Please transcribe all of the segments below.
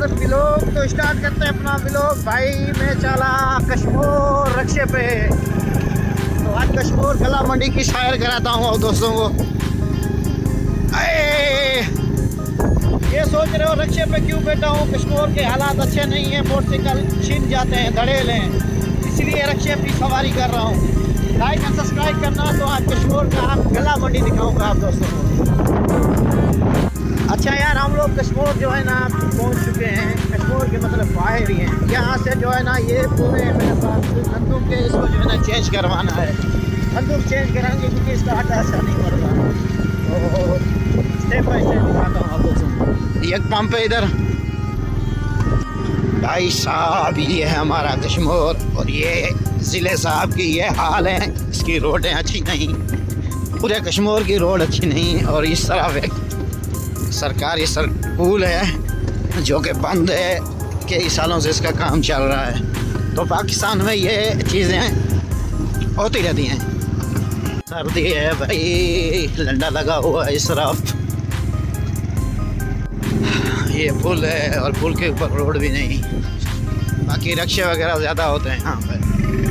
Vlog तो start करते हैं अपना व्लॉग। भाई मैं चला कश्मीर रक्शे पे, तो आज कश्मीर गला मंडी की शायर कराता हूँ दोस्तों को। ये सोच रहे हो रक्शे पे क्यों बैठा हूँ? कश्मीर के हालात अच्छे नहीं है, मोटरसाइकिल छिन जाते हैं, धड़ेल हैं, इसलिए रक्शे की सवारी कर रहा हूँ। लाइक और सब्सक्राइब करना। तो आज कश्मीर का गला मंडी दिखाऊंगा आप दोस्तों को। अच्छा यार, हम लोग कश्मीर जो है ना पहुंच चुके हैं। कश्मीर के मतलब बाहर ही हैं। यहाँ से जो है ना ये पूरे मेरे पास बंदूक के इसको जो है ना चेंज करवाना है। बंदूक चेंज कराएंगे क्योंकि इसका आटा ऐसा नहीं पड़ रहा। तो स्टेप बाय स्टेप दिखाता हूँ आप लोगों। एक पंप है इधर। भाई साहब ये है हमारा कश्मीर, और ये ज़िले साहब की ये हाल है। इसकी रोडें अच्छी नहीं, पूरे कश्मीर की रोड अच्छी नहीं। और इस तरफ एक सरकारी पुल है जो कि बंद है, कई सालों से इसका काम चल रहा है। तो पाकिस्तान में ये चीज़ें होती रहती हैं। सर्दी है भाई, लंडा लगा हुआ है इस तरफ। ये पुल है और पुल के ऊपर रोड भी नहीं। बाकी रक्शे वगैरह ज़्यादा होते हैं यहाँ पर।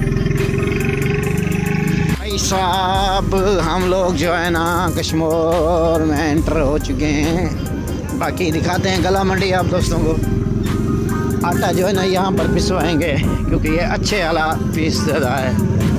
भाई साहब हम लोग जो है ना कश्मीर में एंटर हो चुके हैं। बाकी दिखाते हैं गला मंडी आप दोस्तों को। आटा जो है ना यहाँ पर पिसवाएंगे क्योंकि ये अच्छे वाला पीस ज़्यादा है।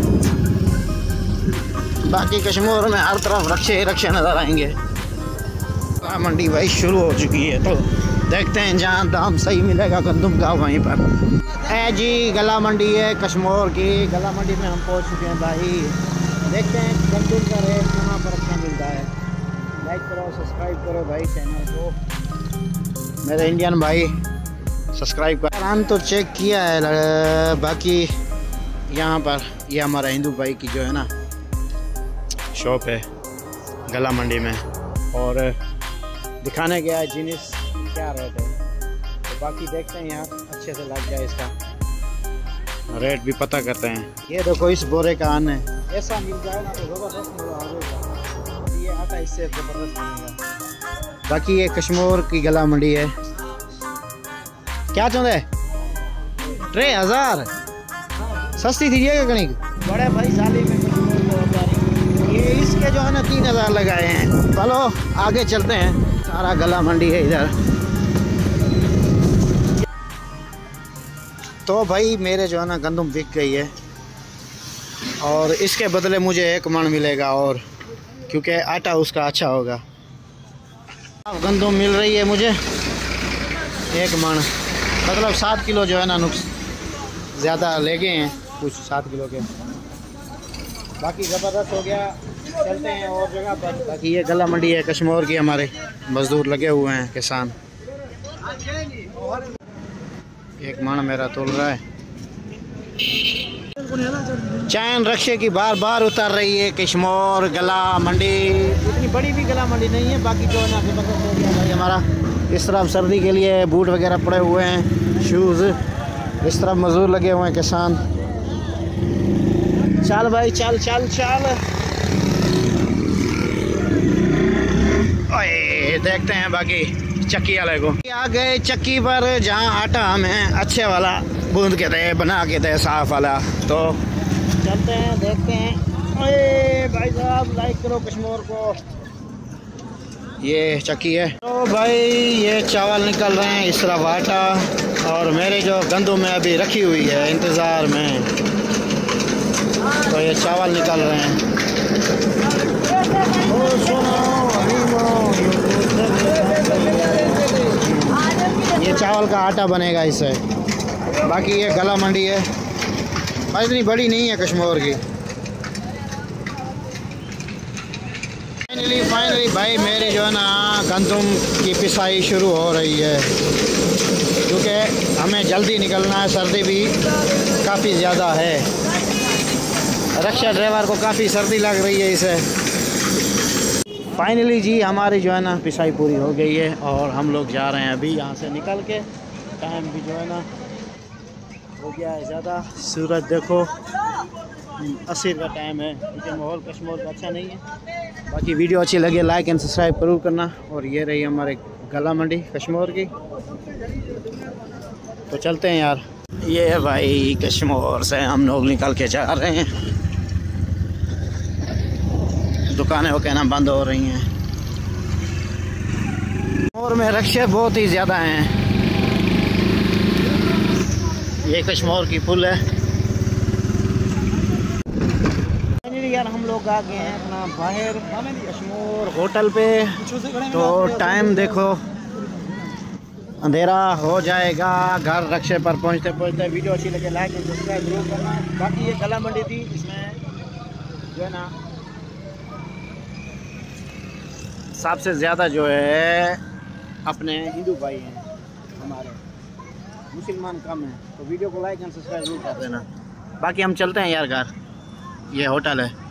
बाकी कश्मीर में हर तरफ रक्शे नज़र आएंगे। गला मंडी भाई शुरू हो चुकी है, तो देखते हैं जहाँ दाम सही मिलेगा गंदम का वहीं पर है जी। गला मंडी है कश्मीर की। गला मंडी में हम पहुँच चुके हैं भाई। देखते हैं गंदम का रेट कहाँ पर अच्छा मिलता है। लाइक करो, सब्सक्राइब करो भाई चैनल को। मेरे इंडियन भाई सब्सक्राइब कर। हम तो चेक किया है। बाकी यहाँ पर ये हमारा हिंदू भाई की जो है ना शॉप है गला मंडी में, और दिखाने गया है जिनिस क्या रेट है। तो बाकी देखते हैं यहाँ अच्छे से लग जाए, इसका रेट भी पता करते हैं। ये देखो इस बोरे का अन्न है, ऐसा मिल जाए ना तो ज़बरदस्त मिलेगा। ये आटा इससे ज़बरदस्त बनेगा। बाकी ये कश्मीर की गला मंडी है। क्या चाहते 3000 सस्ती थी ये कणिक। बड़े भाई साली में ये इसके जो है ना 3000 लगाए हैं। चलो आगे चलते हैं। सारा गला मंडी है इधर। तो भाई मेरे जो है ना गंदम बिक गई है, और इसके बदले मुझे 1 मन मिलेगा, और क्योंकि आटा उसका अच्छा होगा। अब गंदम मिल रही है मुझे 1 मन, मतलब 7 किलो जो है ना नुक्स ज़्यादा ले गए हैं कुछ 7 किलो के। बाकी ज़बरदस्त हो गया। चलते हैं और जगह पर। बाकी ये गला मंडी है कश्मीर की। हमारे मजदूर लगे हुए हैं, किसान। 1 मन मेरा तोल रहा है। चैन रक्शे की बार बार उतर रही है कश्मीर गला मंडी। इतनी बड़ी भी गला मंडी नहीं है। बाकी जो है ना ज़बरदस्त हो गया भाई हमारा। इस तरफ सर्दी के लिए बूट वगैरह पड़े हुए हैं, शूज़। इस तरफ मजदूर लगे हुए हैं, किसान। चल भाई चल चल चल। ओए देखते हैं बाकी चक्की वाले को। आ गए चक्की पर, जहाँ आटा हमें अच्छे वाला गूंद के दे, बना के दे, साफ वाला। तो चलते हैं देखते हैं। ओए भाई साहब लाइक करो कश्मीर को। ये चक्की है। तो भाई ये चावल निकल रहे हैं, इस तरफ आटा, और मेरे जो गंदम में अभी रखी हुई है इंतज़ार में, तो ये चावल निकल रहे हैं। ये चावल का आटा बनेगा इससे। बाकी ये गला मंडी है, इतनी बड़ी नहीं है कश्मीर की। फाइनली भाई मेरी जो है ना गंदम की पिसाई शुरू हो रही है, क्योंकि हमें जल्दी निकलना है। सर्दी भी काफ़ी ज़्यादा है। रक्शा ड्राइवर को काफ़ी सर्दी लग रही है इसे। फाइनली जी हमारी जो है ना पिसाई पूरी हो गई है, और हम लोग जा रहे हैं अभी यहाँ से निकल के। टाइम भी जो है ना हो गया है ज़्यादा। सूरज देखो 80 का टाइम है, क्योंकि माहौल कश्मीर का अच्छा नहीं है। बाकी वीडियो अच्छी लगे लाइक एंड सब्सक्राइब जरूर करना। और ये रही हमारे गला मंडी कश्मीर की। तो चलते हैं यार। ये भाई कश्मीर से हम लोग निकल के जा रहे हैं। दुकानें वो कहना बंद हो रही हैं और में रक्शे बहुत ही ज़्यादा हैं। ये कश्मीर की पुल है यार। हम लोग आ गए हैं अपना बाहर कश्मीर होटल पे। तो टाइम देखो अंधेरा हो जाएगा घर रक्शे पर पहुंचते पहुंचते। वीडियो अच्छी लगे लाइक एंड सब्सक्राइब जरूर करना। बाकी ये गला मंडी थी, इसमें जो है ना सबसे ज़्यादा जो है अपने हिंदू भाई हैं, हमारे मुसलमान कम हैं। तो वीडियो को लाइक एंड सब्सक्राइब जरूर कर देना। बाकी हम चलते हैं यार घर, ये होटल है।